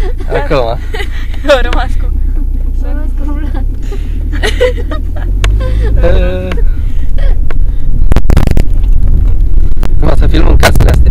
Acum. Eu rămas cu... Acum să filmăm casele astea.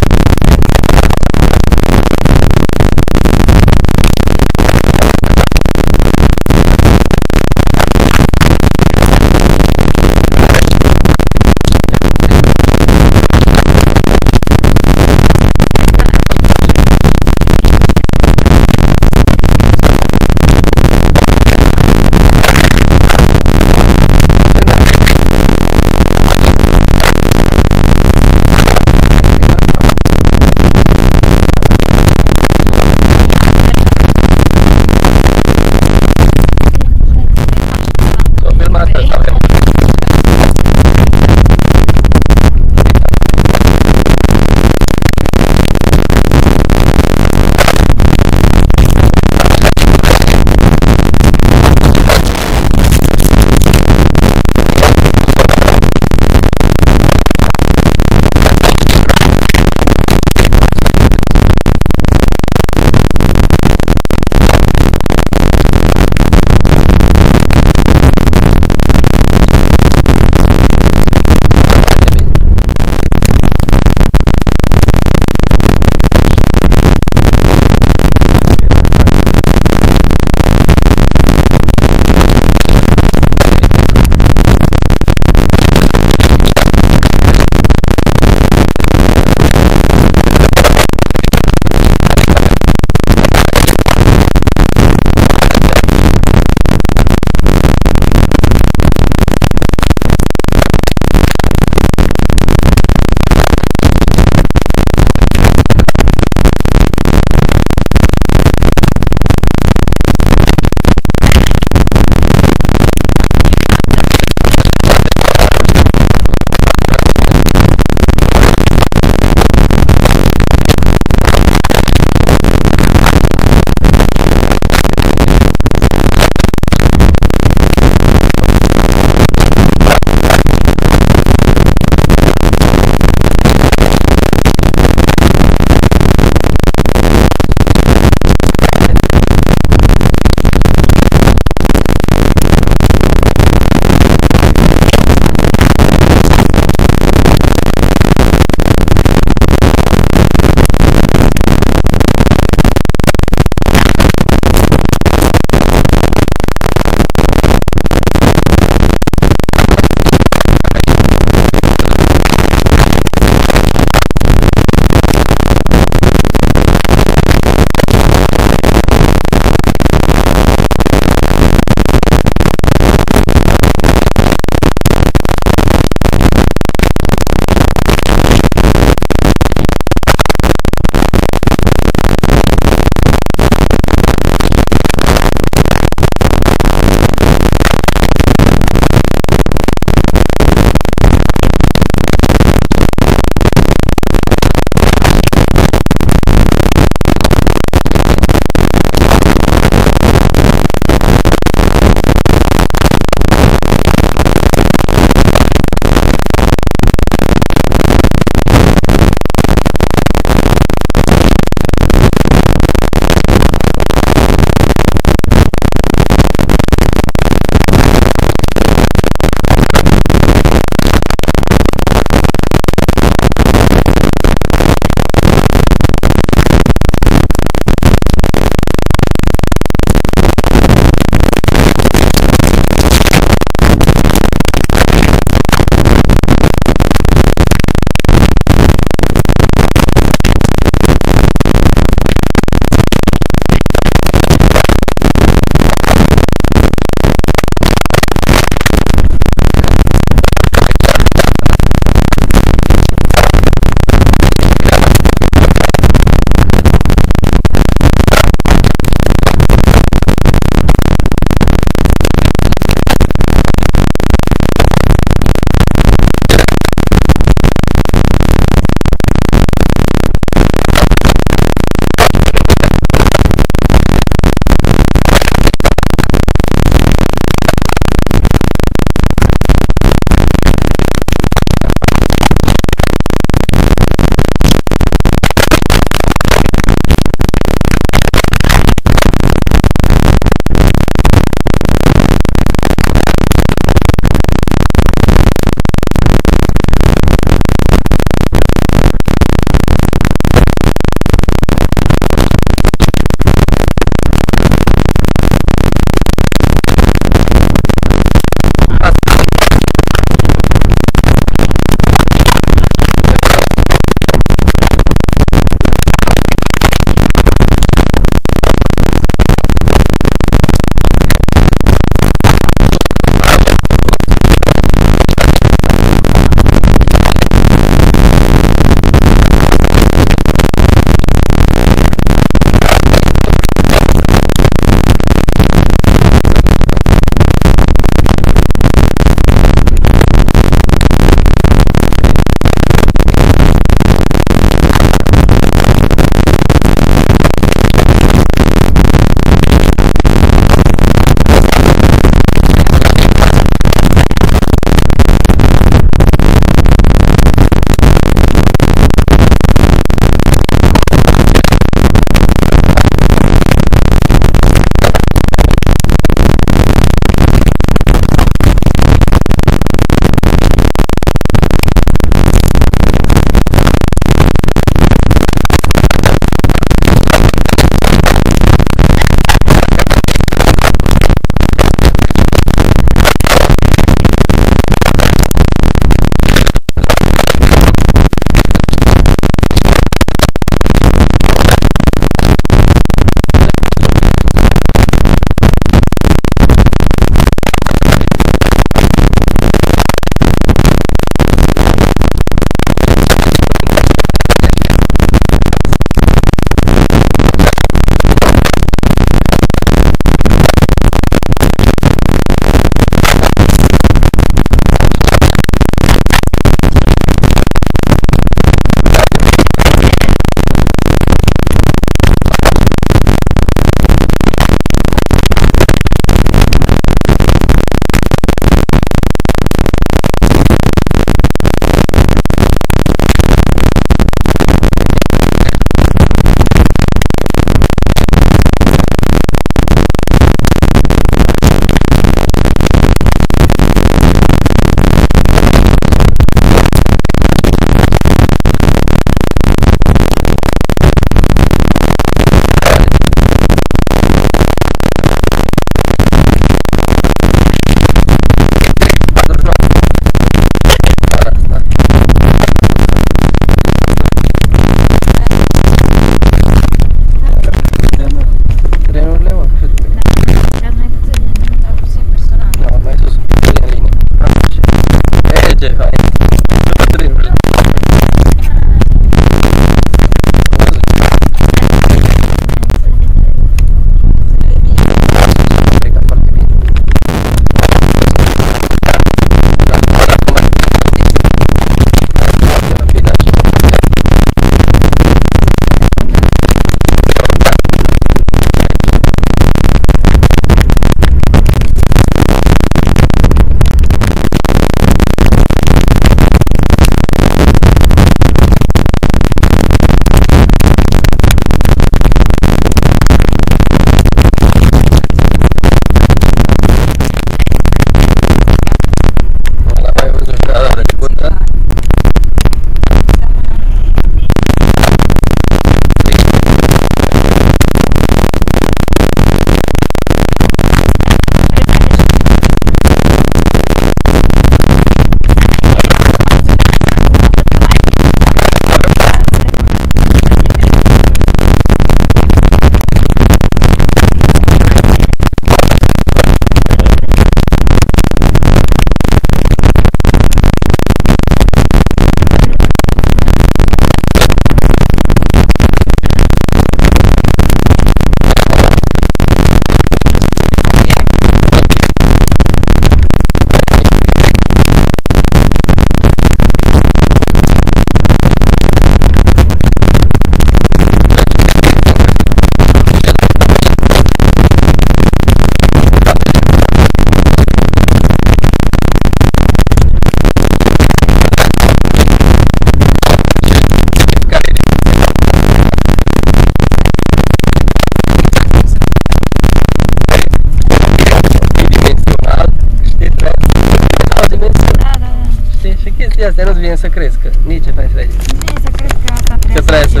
chestii astea nu-ți vine să crezi că nici ce faci aici. Nu vine să crezi că asta Că trebuie să...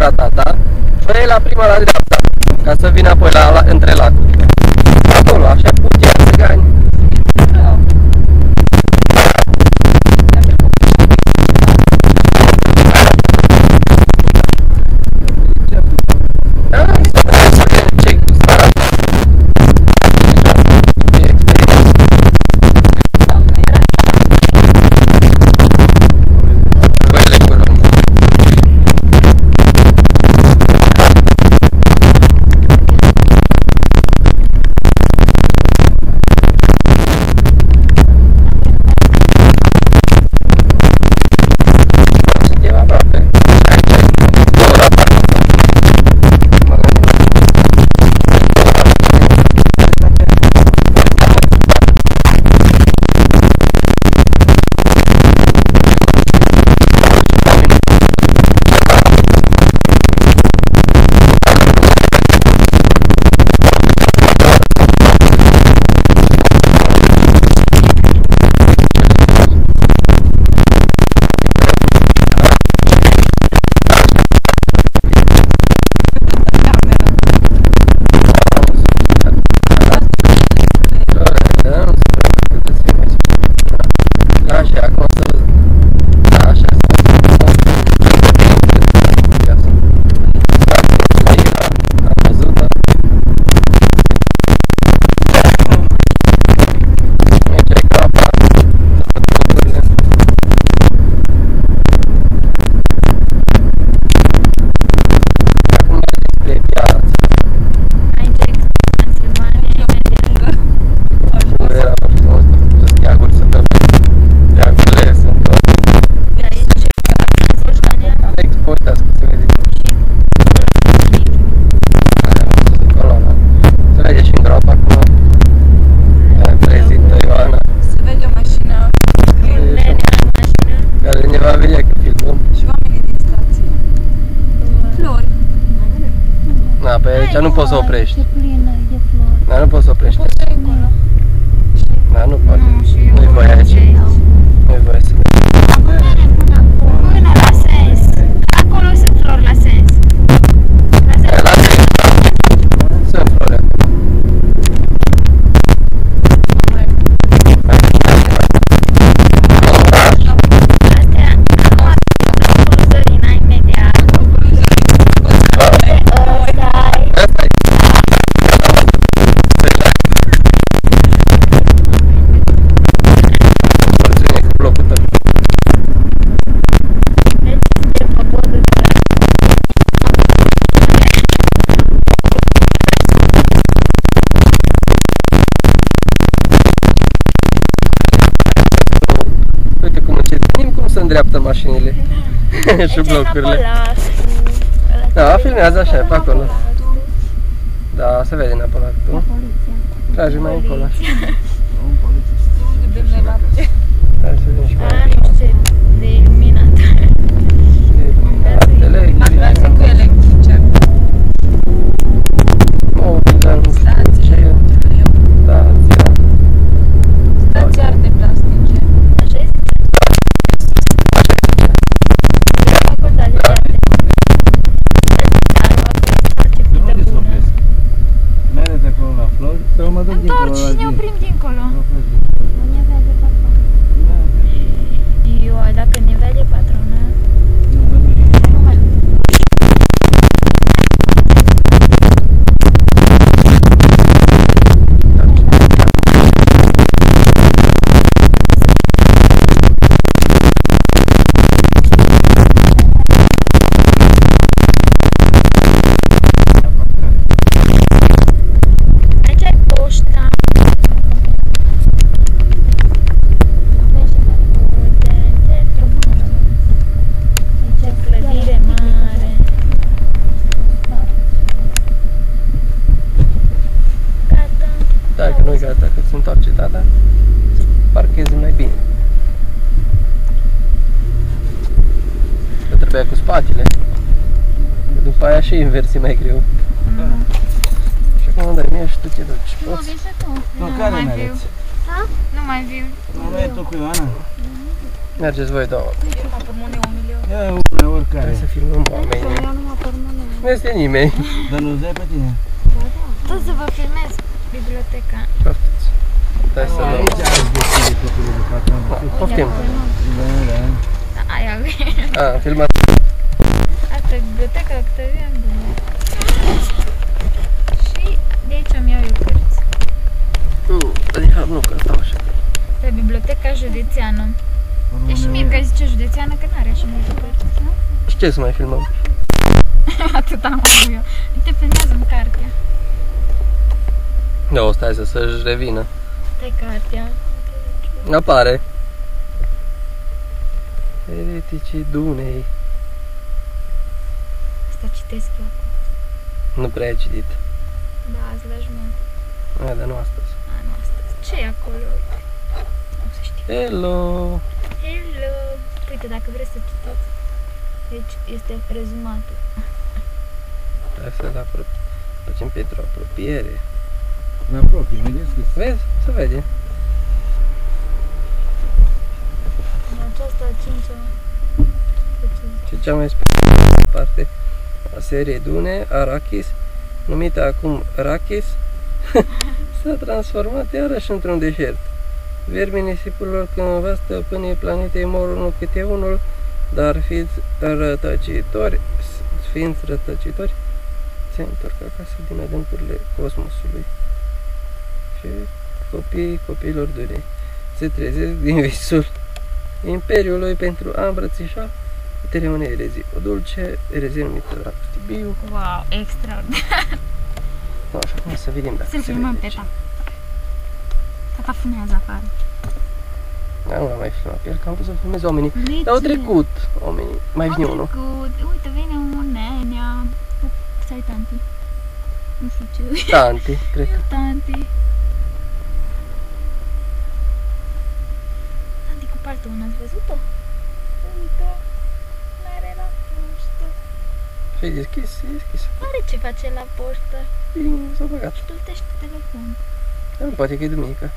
era tata, fă la prima la dreapta, ca să vină apoi între lacuri. Acolo, așa putea țigani. Pe aici nu poți să oprești. Dar nu poți să oprești. Dar nu poate. Nu-i voie aici. Nu-i voie să Până la sens. Acolo sunt flori la sens. la sens. Sunt flori acolo. Îndreaptă mașinile și blocurile. Da, filmează așa, pe acolo. Da, se vede neapărat tu. Trage mai încolo așa. Hai să vedem și mai nu știu ce, de iluminat. Iluminatele, electrice. Mobilă, nu știu ce. Stația. Stația arte plastice. Așa este? Mergeți acolo la flori sau mă duc dincolo la zi? Întorci și ne oprim dincolo. Nu vede patrona. Eu, dacă ne vede patrona... Dacă nu-i gata, că se întoarce tata, parchezi mai bine. Că trebuia cu spatele. Că după aia și inversi mai greu. Și acum dai mie și tu te duci. Poți? Nu, care mergeți? Nu mai viu. Nu mergi tu cu Ioana? Mergeți voi două. Ia una, oricare. Hai să filmăm oamenii. formă nu. Nu este nimeni. Dar nu-ți dai pe tine. Tot să vă filmez biblioteca. Poftiți. Stai să luăm. Aici ați găsit copilul de patron. Poftim. Da, da. Aia Am filmat. asta e biblioteca Octavian Bună. Și de aici îmi iau eu cărți. Adică nu, că stau așa. Pe biblioteca județeană. E și mie că zice județeană că n-are așa multe cărți. Și ce să mai filmăm? Atât am eu. Uite, filmează-mi cartea. Nu, stai să-și revină. Stai cartea. Apare. Ereticii Dunei. Asta citesc eu acum. Nu prea ai citit. Da, azi la jumătate. Dar nu astăzi. Nu astăzi. Ce e acolo? Uite. Nu se știe. Hello! Hello! Uite, dacă vreți să citiți. Deci este rezumatul. Hai să-l facem pentru apropiere. La proprii, mi-ai deschis. Vezi? Se vede. În aceasta a cincea. Și cea mai specială parte a seriei Dune, Arrakis, numită acum Rakis, s-a transformat iarăși într-un deșert. Verbii nisipurilor când va stăpâni planetei mor unul câte unul, dar fiind rătăcitori, se întorc acasă din adâncurile cosmosului. Și copiilor Dunei se trezesc din visul Imperiului pentru a îmbrățișa puterea unei erezii. O dulce erezie numită Racostibiu. Wow, extraordinar. Nu, așa cum să vedem dacă Să-l se filmăm vede pe aici. tata. Tata fumează afară. Da, nu l-am mai filmat pe el, că am vrut să filmez oamenii. Dar au trecut oamenii. Mai vine unul. Uite, vine un nenea. Stai, tanti. Nu știu ce. Tanti, cred că. Tanti. Tanti cu partea una, ați văzut-o? Uite. N-are la poștă. Și-ai deschis, e deschis. Are ce face la poștă. Bine, s-a băgat. Plătește telefon. Dar nu poate că e duminică.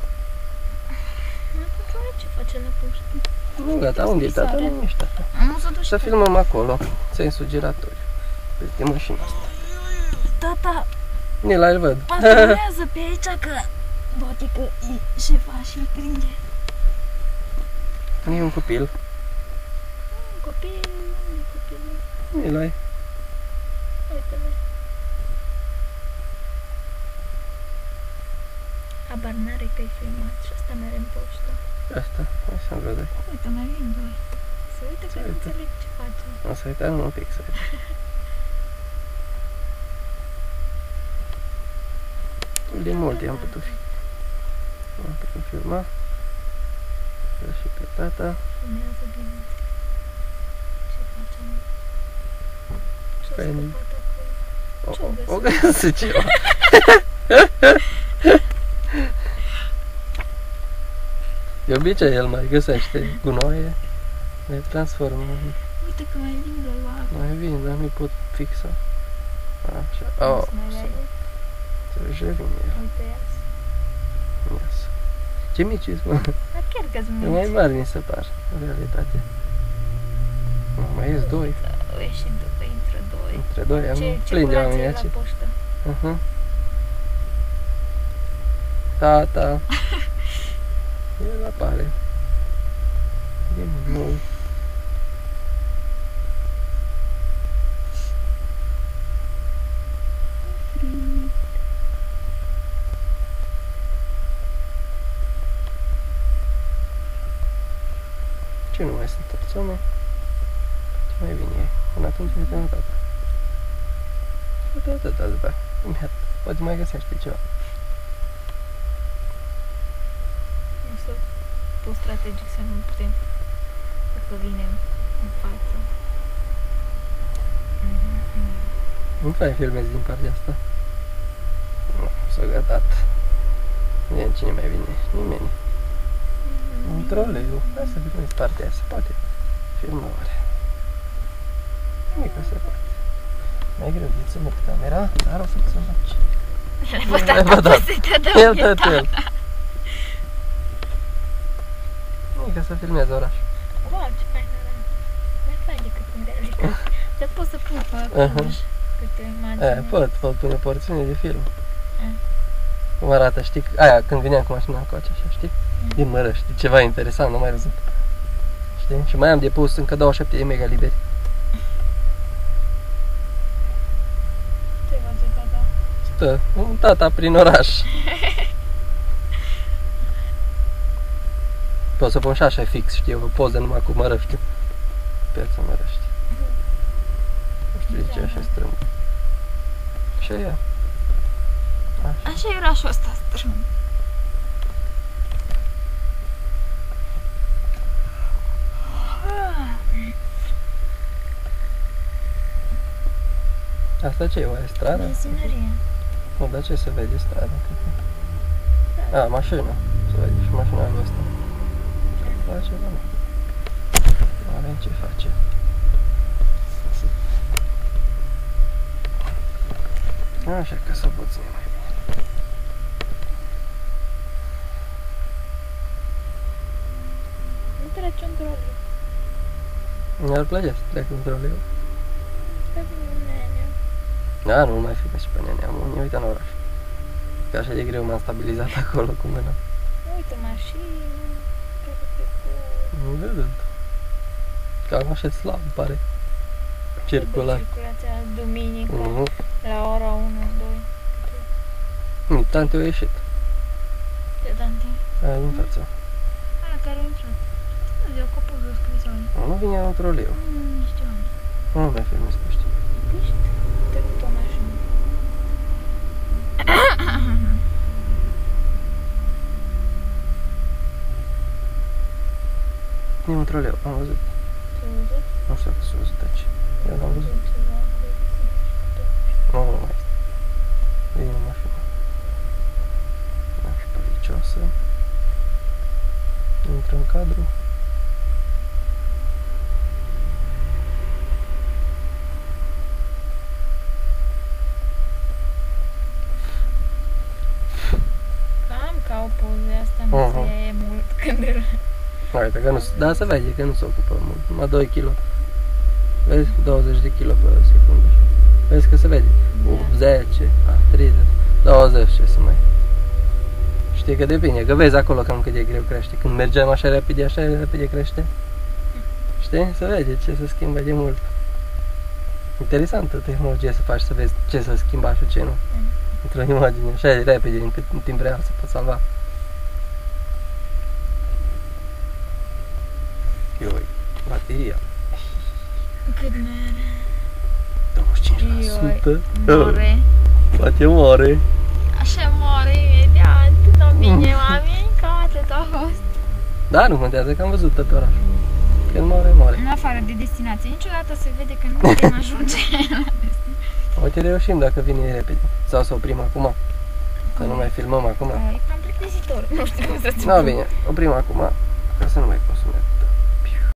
Atunci are ce face la poștă. Nu, gata, unde e tata? Nu ești tata. Nu s-o duce. Să filmăm acolo. Ținsul giratoriu. Peste mașina asta. Tata Nila, îl văd. patronează pe aici că poate că e șefa și îl prinde. E un copil. Un copil, un copil. Nila, Uite-l. Habar n-are că-i filmat și asta merge în poștă. asta. Hai să-mi văd. Uite, mai vin doi. Se uită că nu înțeleg ce face. O să uităm un pic să vedem. De multe am putut fi. Am putut filma. Să și pe tata. Fumează bine. Ce facem? Ce-o Păi, scăpat acolo? O găsă ceva. De obicei el mai găsește gunoaie. Le transformă. Uite că mai vin doi oameni. Mai vin, dar nu pot fixa. Așa. Oh, să își revine el. Uite, ias. Iasă. Ce mici îți mă? Dar chiar că-s E mai mici. mari mi se par, în realitate. Mai ies doi. Au ieșit după, intră doi. Între doi am Ce plin de oameni curație aici. la poștă. Tata. El apare. Din nou. Ce nu mai sunt persoane? Ce mai vine ei? Până atunci uite la tata. Uite la tata după aia. Poate mai găsește ceva. Nu să pus strategic să nu putem. Dacă vine în față. Nu prea filmezi din partea asta. Nu, s-a gătat. Vedem cine mai vine. Nimeni. Un troleu. Hai să filmezi partea aia. Se poate filma oare. Nimic că se poate. Mai greu de ținut camera, dar o să-ți învaci. Le-ai bătat să te dă El tot el. Nimic că să filmezi orașul. Wow, ce fain arată. Mai fain decât în realitate. Dar pot să pun Cluj, câte imagini. Pot pune porțiune de film. Eh. Cum arată, știi, aia când veneam cu mașina încoace, așa, știi? Din Mărăști, ceva interesant, nu mai văzut. Știi? Și mai am de pus încă 27 de mega liberi. Ce face tata? Stă, un tata prin oraș. Pot să pun și așa fix, știi, o poză numai cu Mărăștiu. Piața Mărăști. Nu știu de ce așa strâmb. Și ea. Așa. Așa e orașul ăsta strâmb. Asta ce e, oare strada? Benzinărie. Nu, dar ce se vede strada? A, mașina. Se vede și mașina lui ăsta. Face, da, nu. Nu avem ce face. Așa că să puțin mai bine. Nu trece un troliu. Mi-ar plăcea să trec un troliu. Că vine un nene. Da, nu mai fi și pe nenea, mă uitam în oraș. Că așa de greu m-am stabilizat acolo cu mâna. Uite mașini, toate pe cu... Nu văd. Cam așa slab, pare. Circular. Circulația duminică, Mhm. la ora 1, 2. Tante au ieșit. De Dante. Aia din față. Aia care a intrat. Nu ziua că a pus o scrisoare. Nu vine un troliu. Nu știu unde. Nu mai filmez cu știi. Ești? Te cu o mașină. E un troliu, am văzut. Ți-ai văzut? Nu știu dacă s-a văzut aici. Eu l-am văzut. Ceva cu... Nu mai este. Vine o mașină. Așa, polițioasă. Intră în cadru. Cam ca o poză asta, nu se ia mult când îl... Uite că nu, da, se vede că nu se ocupă mult, numai 2 kg. Vezi, 20 de kg pe secundă așa. Vezi că se vede. 10, 30, 20, ce să mai... Știi că depinde, că vezi acolo cam cât de greu crește. Când mergem așa repede crește. Știi? Se vede ce se schimbă de mult. Interesantă tehnologie să faci să vezi ce se schimba și ce nu. Într-o imagine, așa de repede, încât în timp real se pot salva. Ioi, bateria. Cât mere? 25%. More. Poate moare. Așa moare imediat. Nu vine oameni, că atât a fost. Da, nu contează că am văzut tot orașul. Când moare, moare. În afară de destinație, niciodată se vede că nu putem ajunge la destinație. Uite, reușim dacă vine repede. Sau să oprim acum. Să nu mai filmăm acum. E cam plictisitor. Nu știu cum să-ți Nu, bine, oprim acum. Ca să nu mai consumăm.